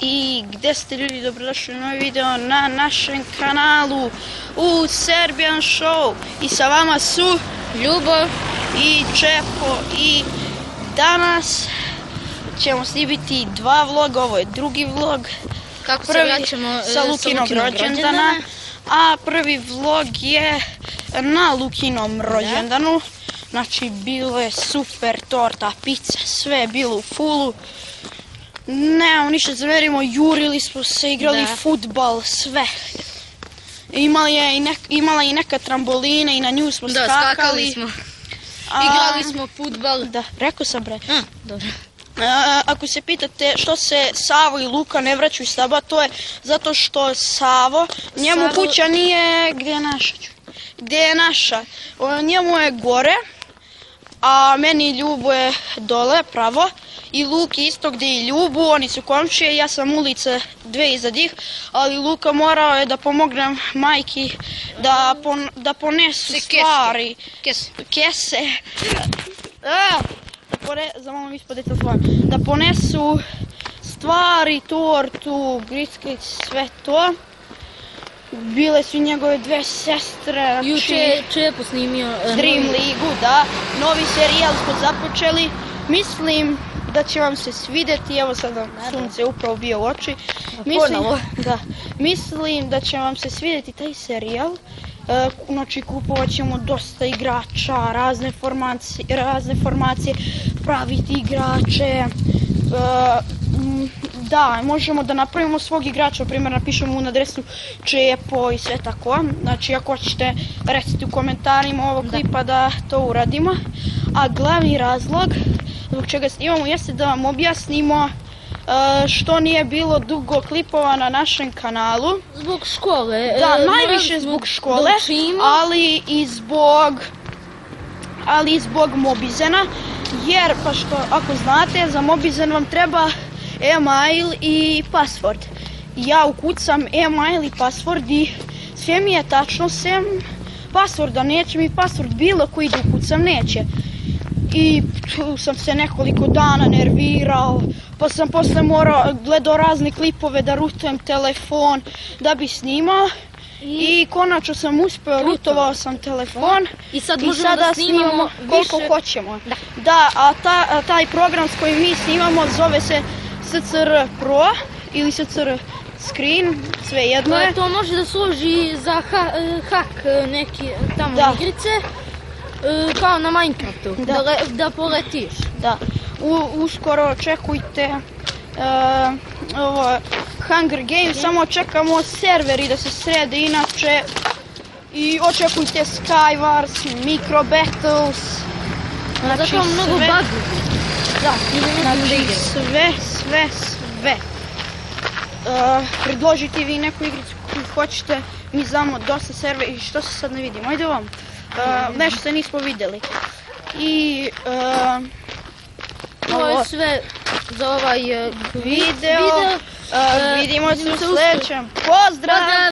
I gdje ste ljudi, dobrodošli u novi video na našem kanalu u Serbian Show. I sa vama su Ljubov i Čepo i danas ćemo snimiti dva vloga, ovo je drugi vlog. kako se vraćamo sa Lukinog rođendana, a prvi vlog je na Lukinom rođendanu. Znači bilo je super, torta, pizza, sve je bilo u fullu. Nemamo ništa zamerimo, jurili smo se, igrali fudbal, sve. Imala i neka trambolina i na nju smo skakali. Da, skakali smo. Igrali smo fudbal. Da, rekao sam bre. Dobro. Ako se pitate što se Savo i Luka ne vraćaju s taba, to je zato što Savo, njemu kuća nije gdje je naša. Njemu je gore, a meni Ljubo je dole, pravo. I Luki isto gdje je Ljubu, oni su komšije, ja sam ulica dve iza njih, ali Luka morao je da pomognem majki da ponesu stvari, kese, da ponesu stvari, tortu, gricklić, sve to. Bile su njegove dve sestre. Juče je Čepo snimio Dream Ligu, da. Novi serijal smo započeli. Mislim da će vam se svidjeti, evo sad nam sunce upravo bio u oči. Mislim da će vam se svidjeti taj serijal. Znači kupovat ćemo dosta igrača, razne formacije, praviti igrače. Da, možemo da napravimo svog igrača, na primjer napišemo mu na adresu Čepo i sve tako. Znači ako hoćete recite u komentarima ovog klipa da to uradimo. A glavni razlog zbog čega snimamo jeste da vam objasnimo što nije bilo dugo klipova na našem kanalu. Zbog škole. Da, najviše zbog škole, ali i zbog Mobizena. Jer, pa što ako znate, za Mobizen vam treba e-mail i password. Ja ukucam e-mail i password i sve mi je tačno sem passworda, neće mi password bilo koji da ukucam, neće. I tu sam se nekoliko dana nervirao, pa sam posle gledao razne klipove da rutujem telefon da bi snimao. I konačno sam uspio, rutovao sam telefon i sada snimamo koliko hoćemo. Da, a taj program s kojim mi snimamo zove se SCR Pro ili SCR Screen, sve jedno je. To može da služi za hak neke tamo igrice, kao na Minecraftu, da poletiš. Da, uskoro očekujte Hunger Games, samo čekamo serveri da se srede inače. I očekujte Skywars, Micro Battles. Znači mnogo bugova. Da, sve. Predložite vi neku igricu koju hoćete, mi znamo dosta servera i što se sad ne vidimo. Ajde vam, nešto se nismo vidjeli. I to je sve za ovaj video. Vidimo se u sljedećem. Pozdrav!